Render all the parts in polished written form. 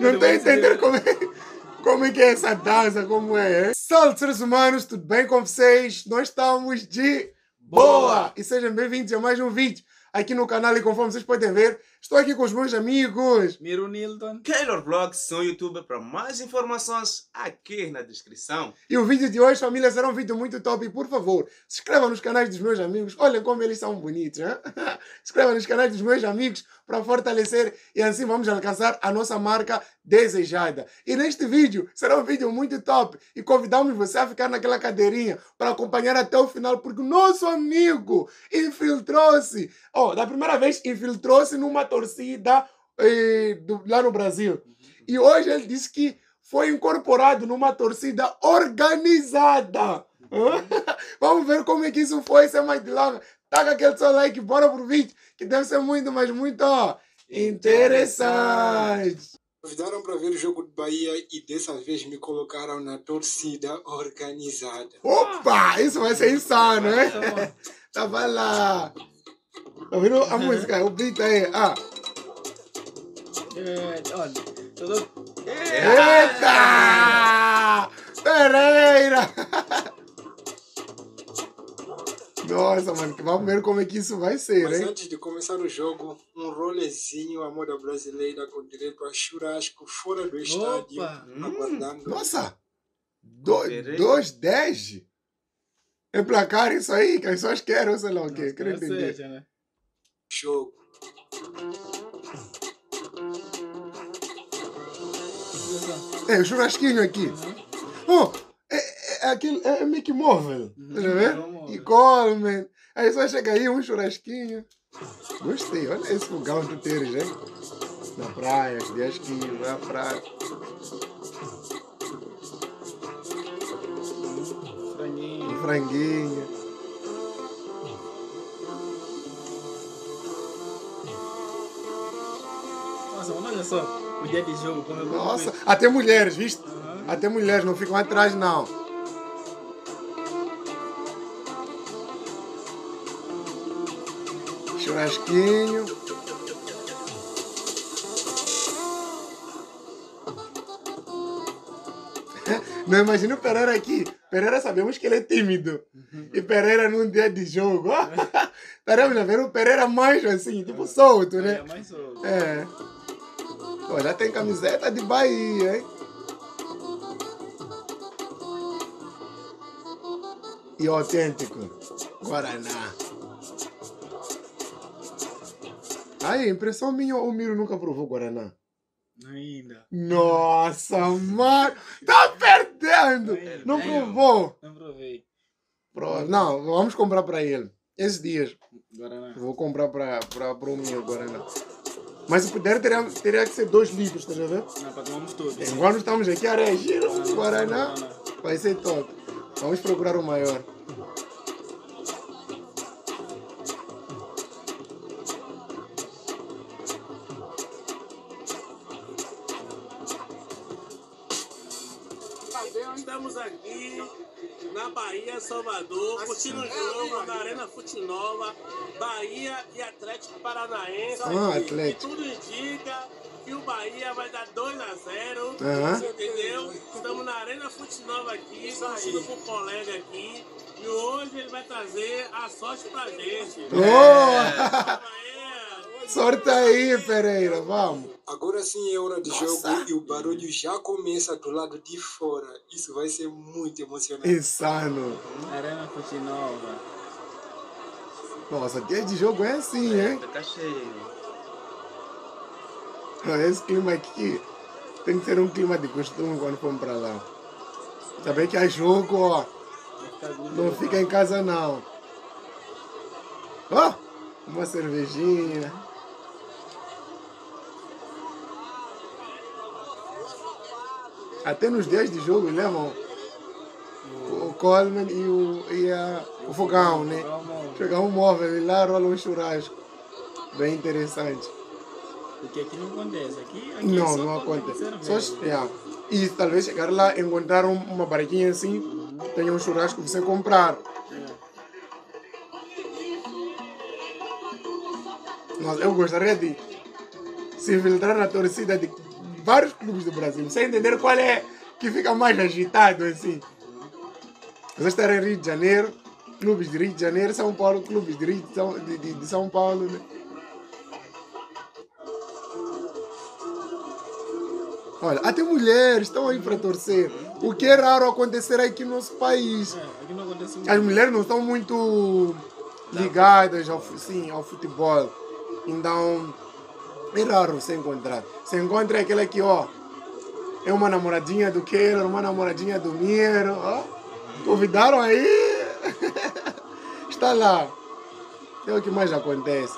Não estou a entender como é que é essa dança, como é? Salve, seres humanos, tudo bem com vocês? Nós estamos de boa! E sejam bem-vindos a mais um vídeo aqui no canal. E conforme vocês podem ver, estou aqui com os meus amigos Miro Nilton, Keylor Vlogs, sou youtuber. Para mais informações, aqui na descrição. E o vídeo de hoje, família, será um vídeo muito top. E por favor, se inscrevam nos canais dos meus amigos. Olhem como eles são bonitos, hein? Se inscrevam nos canais dos meus amigos para fortalecer e assim vamos alcançar a nossa marca desejada. E neste vídeo será um vídeo muito top. E convidamos você a ficar naquela cadeirinha para acompanhar até o final, porque o nosso amigo infiltrou-se. Da primeira vez, infiltrou-se numa torcida lá no Brasil. E hoje ele disse que foi incorporado numa torcida organizada. Vamos ver como é que isso foi, sem mais delongas. Taca aquele seu like, bora pro vídeo, que deve ser muito, mas muito interessante. Convidaram para ver o jogo de Bahia e dessa vez me colocaram na torcida organizada. Opa, isso vai ser insano, hein? Tava lá. Tá vendo a música, o beat aí? olha, Eita! Pereira! Nossa, mano, vamos ver como é que isso vai ser, Mas hein? antes de começar o jogo, um rolezinho à moda brasileira com direito a churrasco fora do estádio, aguardando. Nossa! 2,10? É placar isso aí, que as pessoas querem, sei lá o quê. Quero entender. seja, né? Jogo. É, o churrasquinho aqui. É Mickey Móvel. Tá vendo? E Coleman. Aí só chega aí um churrasquinho. Gostei, olha esse fogão que tu teres, hein? Na praia, que dias que vai à praia. Um franguinho. Nossa, mano, olha só, o dia de jogo, como eu Nossa, até mulheres, viste? Até mulheres, não ficam atrás, não. Churrasquinho. Não imagina o Pereira aqui. Pereira sabemos que ele é tímido. E Pereira num dia de jogo. Estaremos a ver o Pereira mais assim, tipo solto, né? É mais solto. É. Já tem camiseta de Bahia, hein? E autêntico. Guaraná. Aí, impressão minha, o Miro nunca provou Guaraná. Ainda. Nossa, mano! Tá perdendo! Não provou? Não provei. Não, vamos comprar para ele. Esses dias. Guaraná. Vou comprar para o meu Guaraná. Mas se puder, teria que ser 2 litros, tá vendo? Não, para tomarmos todos. Enquanto estamos aqui a reagir, o Guaraná vai ser top. Vamos procurar o maior. Estamos aqui na Bahia, Salvador, curtindo o jogo na Arena Fute Nova, Bahia e Atlético Paranaense. Atlético. E tudo indica que o Bahia vai dar 2-0, entendeu? Estamos na Arena Fute Nova aqui, curtindo com um colega aqui, e hoje ele vai trazer a sorte pra gente. Sorte aí, Pereira, vamos. Agora sim é hora de jogo e o barulho já começa do lado de fora. Isso vai ser muito emocionante. Insano. Arena Fute Nova. Nossa, dia de jogo é assim, hein? Fica cheio. Esse clima aqui tem que ser um clima de costume quando formos pra lá. Saber que é jogo, ó. Não fica em casa, não. Uma cervejinha. Até nos dias de jogo levam o Coleman e o fogão, né? Chegar um móvel e lá rola um churrasco. Bem interessante. Porque aqui não acontece. Aqui Não, só não quando acontece. tem Só cerveja. E talvez chegar lá, encontrar uma barraquinha assim, tenha um churrasco pra você comprar. Nossa, eu gostaria de se infiltrar na torcida vários clubes do Brasil, sem entender qual é que fica mais agitado assim. Você está em Rio de Janeiro, clubes de Rio de Janeiro, São Paulo, clubes de, Rio de São Paulo, né? Olha, até mulheres estão aí para torcer. O que é raro acontecer aqui no nosso país. Aqui não acontece muito. As mulheres não estão muito ligadas ao futebol. Então, é raro você encontrar. Você encontra aquela que, ó, é uma namoradinha do Keller, uma namoradinha do Miro, ó. Convidaram aí. Está lá. É o que mais acontece.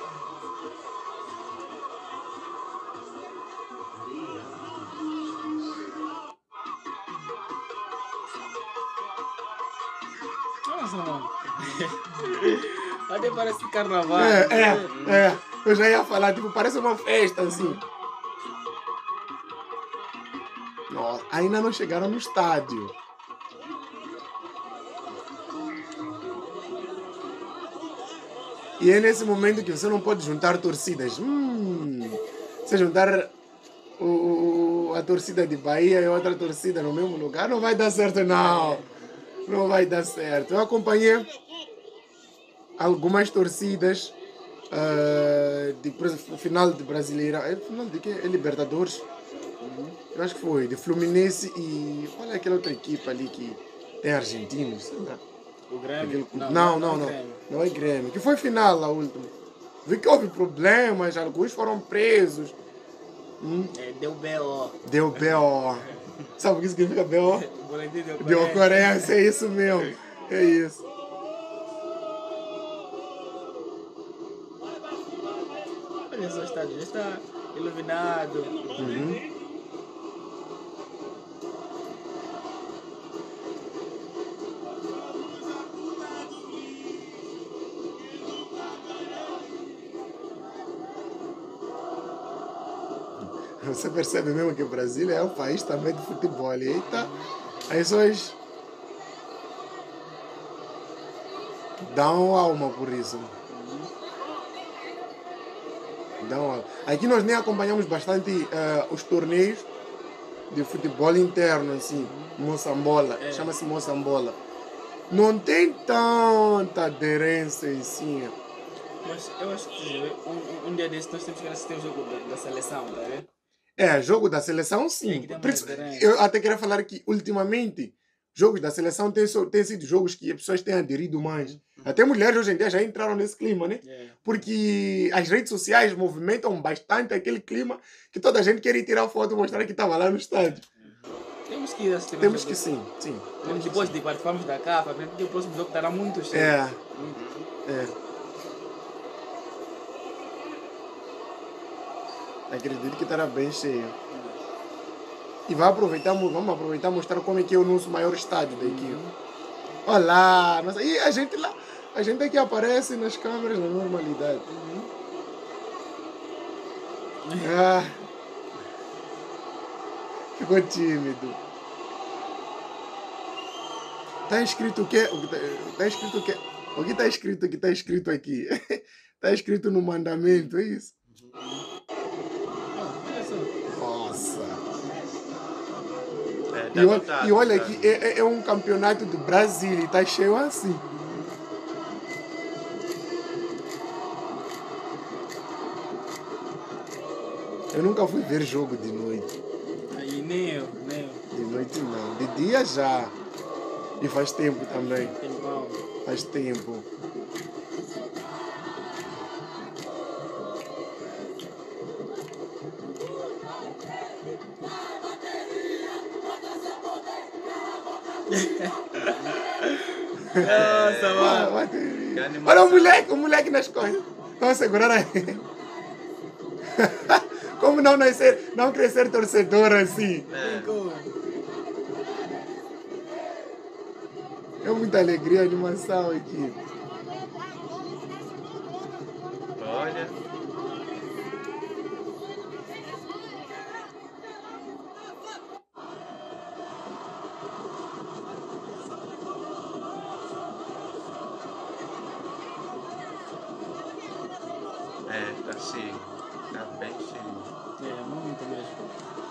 Nossa, mano. Até parece carnaval. Eu já ia falar, tipo, parece uma festa, assim. Nossa, ainda não chegaram no estádio. E é nesse momento que você não pode juntar torcidas. Você juntar a torcida de Bahia e outra torcida no mesmo lugar, não vai dar certo, não. Não vai dar certo. Eu acompanhei algumas torcidas de final de Brasileira. É final de quê? É Libertadores? Eu acho que foi. De Fluminense e... Qual é aquela outra equipe ali que tem argentinos? Sei lá. O Grêmio? Não. Não é Grêmio. Que foi final a última. Vi que houve problemas, alguns foram presos. Deu B.O. Deu B.O. Sabe o que significa B.O.? Boletim de De ocorrência, é isso mesmo. É isso. Olha só, o estádio já está iluminado. Você percebe mesmo que o Brasil é um país também de futebol. Eita, as pessoas dão alma por isso. Dão alma. Aqui nós nem acompanhamos bastante os torneios de futebol interno, assim, Moçambola. Chama-se Moçambola. Não tem tanta aderência assim. Mas eu acho que um dia desses nós temos que assistir o jogo da seleção, tá vendo? Jogo da seleção, sim. Que tem mais aderência. Eu até queria falar que, ultimamente, jogos da seleção têm sido jogos que as pessoas têm aderido mais. Até mulheres hoje em dia já entraram nesse clima, né? Porque as redes sociais movimentam bastante aquele clima que toda a gente quer ir tirar foto e mostrar que estava lá no estádio. Temos que ir assistir. Temos que sim. Depois de participarmos da CAF, acredito que o próximo jogo estará muito cheio. Acredito que estará bem cheio. E vamos aproveitar e mostrar como é que é o nosso maior estádio daqui. Olá! Nossa, e a gente lá, a gente aqui aparece nas câmeras na normalidade. Ficou tímido. Tá escrito o quê? Tá escrito o quê? O que tá escrito que tá escrito aqui? Tá escrito no mandamento, é isso? Nossa. E olha aqui, é um campeonato do Brasil e tá cheio assim. Eu nunca fui ver jogo de noite. Aí nem eu. De noite não. De dia já. E faz tempo também. Tempão. Faz tempo. Nossa, mano. Olha o moleque nas costas. Vamos segurar aí. Como não crescer torcedor assim? É muita alegria, animação aqui. Olha. Tá cheio. Tá bem cheio. É, muito mesmo.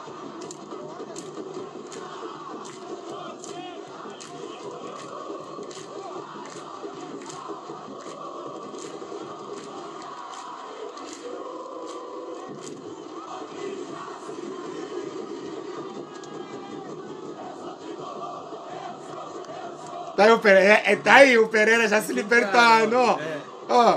Tá aí o Pereira, tá aí o Pereira já se libertando, ó. É. Ó.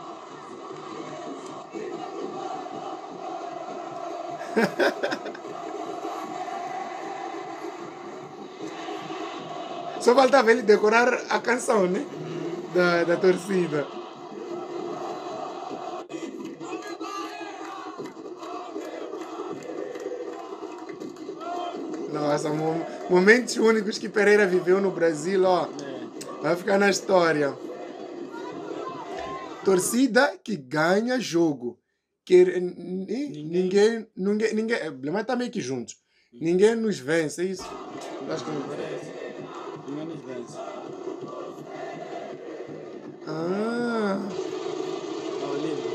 Só faltava ele decorar a canção, né? Da torcida. Nossa, momentos únicos que Pereira viveu no Brasil, ó. Vai ficar na história. Torcida que ganha jogo. Ninguém. Mas tá meio que juntos. Ninguém nos vence, é isso? Acho que não Parece. Ninguém nos vence. Ah. Ó, o livro.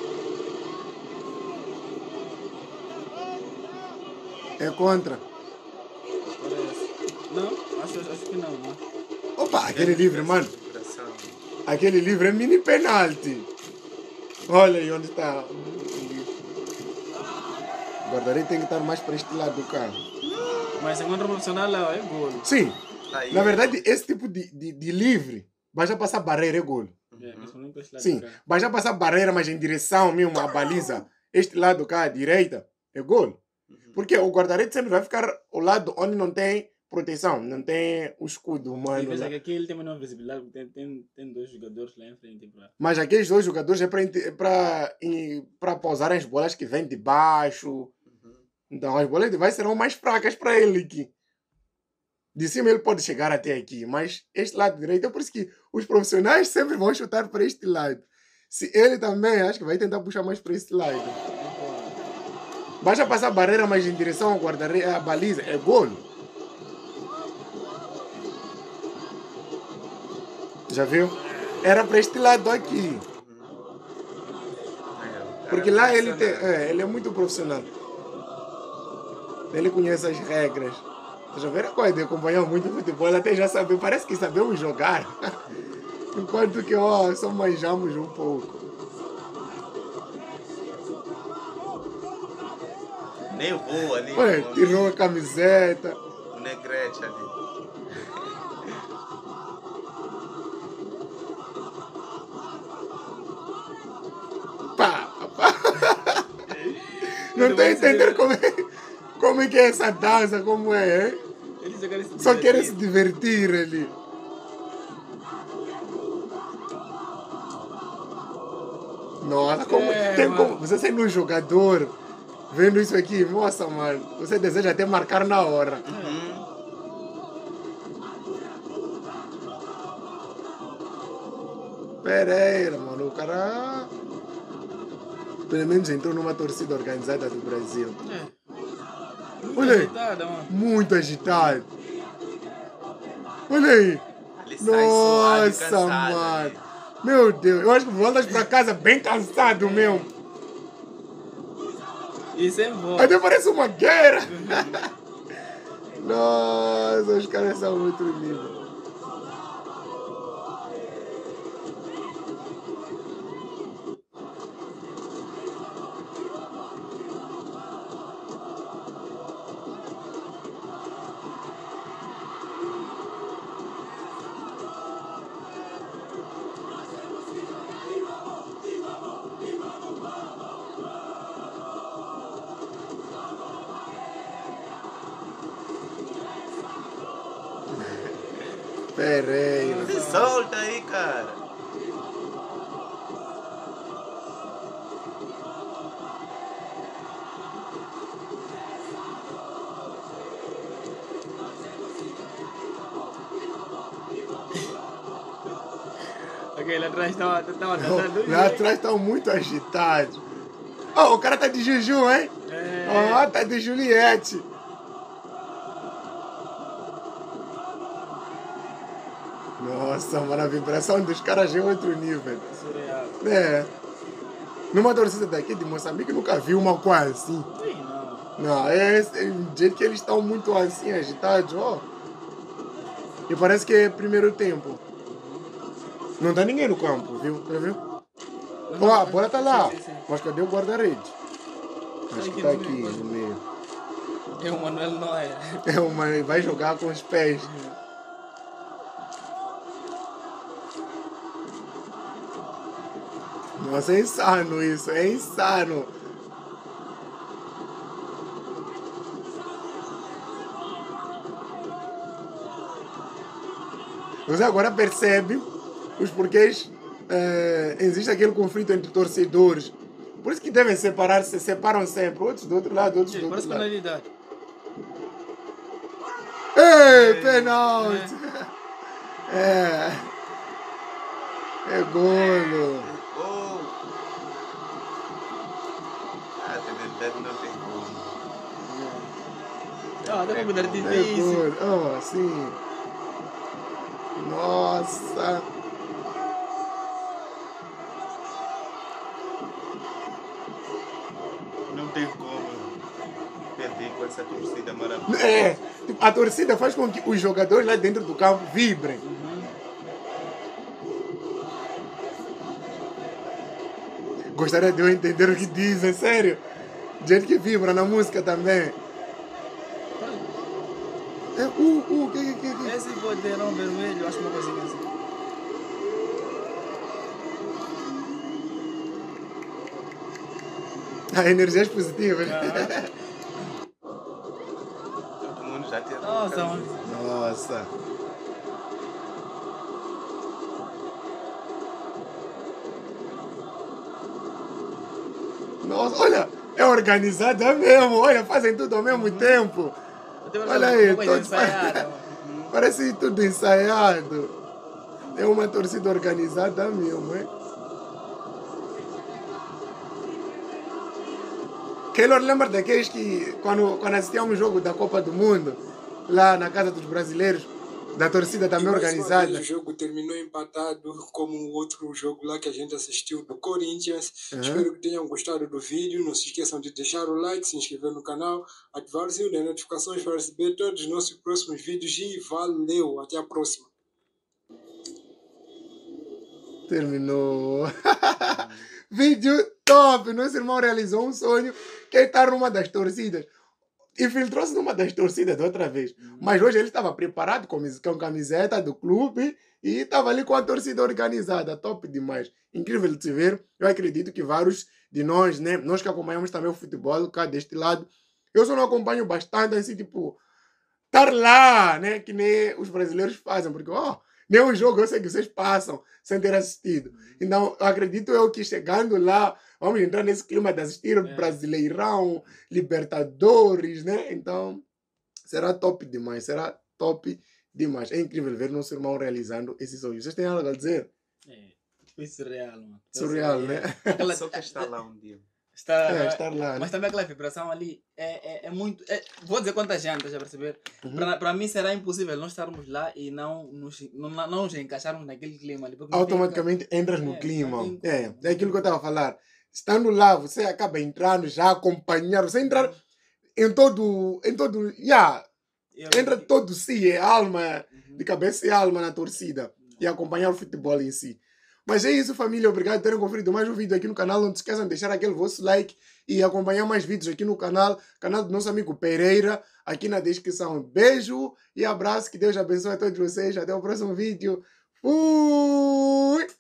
É contra. Parece. Não? Acho que não, né? Opa, aquele livro, mano. Coração. Aquele livro é mini penalti. Olha aí onde está. O guarda-redes tem que estar mais para este lado do carro. Mas enquanto profissional é golo. Sim. Aí, Na verdade, esse tipo de livre, vai já passar barreira, é gol. É, principalmente para este lado Sim, do carro. vai já passar barreira, mas em direção mesmo à baliza, este lado cá à direita, é gol. Porque o guarda-redes sempre vai ficar ao lado onde não tem proteção, não tem o escudo E humano. pensa Lá. que aqui ele tem menor visibilidade, tem dois jogadores lá em frente. Mas aqueles dois jogadores é para pousar as bolas que vêm de baixo. Então as bolas de baixo serão mais fracas para ele aqui. De cima ele pode chegar até aqui, mas este lado direito é por isso que os profissionais sempre vão chutar para este lado. Se ele também, acho que vai tentar puxar mais para este lado. Vai já passar a barreira, mas em direção ao guarda-redes, a baliza, é gol. Já viu? Era para este lado aqui. Porque lá ele é muito profissional. Ele conhece as regras. Já viram a coisa de acompanhar muito futebol, ele até já sabe, parece que sabemos jogar. Enquanto que só manjamos um pouco. Nem voa ali. Olha, tirou a camiseta. O Negrete ali. Pá, pá. Não estou a entender como é que é essa dança, como é, hein? Eles só querem se Só querem divertir. se divertir ali. Nossa, como, como você sendo um jogador, vendo isso aqui, nossa, mano, você deseja até marcar na hora. Pereira, mano, o cara pelo menos entrou numa torcida organizada do Brasil. Olha aí, Agitada, mano. muito agitado. Olha aí. Ele sai suave, Nossa, cansado mano. ali. Meu Deus, eu acho que voltas pra casa bem cansado mesmo. E sem voz. Até parece uma guerra. Nossa, os caras são muito lindos. Pereira. Se solta aí, cara. Ok, lá atrás estava dançando. Lá atrás estão muito agitados. Oh, o cara tá de Juju, hein? É. Oh, tá de Juliette. Nossa, mano, a vibração dos caras é outro nível. Surreal. É. Numa torcida daqui de Moçambique nunca vi uma coisa assim. Sim, não. Não, é o jeito que eles estão muito assim, agitados, ó. E parece que é primeiro tempo. Não tá ninguém no campo, viu? Tá vendo? Ó, a bola tá lá. Sim, sim, sim. Mas cadê o guarda-redes? Acho que tá aqui no meio. É o Manuel Noé. É uma, vai jogar com os pés. Nossa, é insano isso, é insano. Você agora percebe os porquês existe aquele conflito entre torcedores. Por isso que devem separar-se, se separam sempre. Outros do outro lado, outros do outro Parece lado. penalidade. Ei, penalti! É. É golo. Oh! Ah, de verdade não tem como. Ah, dá pra mudar de É vez. golo. Oh, sim. Nossa. Não tem como perder com essa torcida maravilhosa. É. Tipo, a torcida faz com que os jogadores lá dentro do campo vibrem. Gostaria de eu entender o que dizem, sério. Gente que vibra na música também. É, que? Esse poderão vermelho, acho uma coisinha assim. Energias positivas. Todo mundo já tem. Nossa, mano. Nossa. Nossa, olha, é organizada mesmo. Olha, fazem tudo ao mesmo tempo. Olha aí, todos parece tudo ensaiado. É uma torcida organizada mesmo, hein? Keylor, lembra daqueles que, quando assistíamos o jogo da Copa do Mundo, lá na casa dos brasileiros, da torcida também Mais uma organizada? vez, o jogo terminou empatado, como o outro jogo lá que a gente assistiu do Corinthians. Espero que tenham gostado do vídeo. Não se esqueçam de deixar o like, se inscrever no canal, ativar o sininho das notificações para receber todos os nossos próximos vídeos. E valeu! Até a próxima! Terminou. Vídeo top! Nosso irmão realizou um sonho que ele está numa das torcidas. Infiltrou-se numa das torcidas da outra vez. Mas hoje ele estava preparado com camiseta do clube e estava ali com a torcida organizada. Top demais. Incrível de se ver. Eu acredito que vários de nós, né? Nós que acompanhamos também o futebol cá deste lado, eu só não acompanho bastante, assim, tipo, estar lá, né? Que nem os brasileiros fazem. Porque, ó, nenhum jogo eu sei que vocês passam sem ter assistido. Então, eu acredito eu que chegando lá, vamos entrar nesse clima de assistir Brasileirão, Libertadores, né? Então, será top demais, será top demais. É incrível ver nosso irmão realizando esse sonho. Vocês têm algo a dizer? É, foi surreal, mano. Surreal, né? Aquela, Só que está lá um dia. Estar lá, né? Mas também aquela vibração ali é muito. Vou dizer quantas gente, estás a perceber? Uhum. Para mim será impossível nós estarmos lá e não nos encaixarmos naquele clima ali. porque Automaticamente entras no É, clima. não tem como. É aquilo que eu estava a falar. Estando lá, você acaba entrando já, acompanhar, você entrar em todo, entra todo si, é alma, de cabeça e alma na torcida e acompanhar o futebol em si. Mas é isso, família. Obrigado por terem conferido mais um vídeo aqui no canal. Não se esqueçam de deixar aquele vosso like e acompanhar mais vídeos aqui no canal do nosso amigo Pereira, aqui na descrição. Beijo e abraço. Que Deus abençoe a todos vocês. Até o próximo vídeo. Fui!